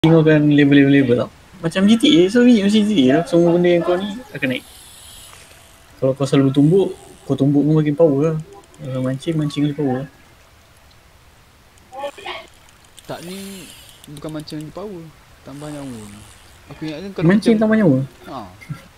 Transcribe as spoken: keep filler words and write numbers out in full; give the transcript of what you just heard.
Kau akan level-level-level tau. Macam G T A, so biji macam G T A lah. Semua benda yang kau ni akan naik. Kalau kau selalu tumbuk, kau tumbuk pun makin power lah. Kalau mancing, mancing lagi power lah. Tak ni bukan mancing lagi power, tambah nyawa. Aku ingatkan kalau Mancing macam tambah nyawa? Ha.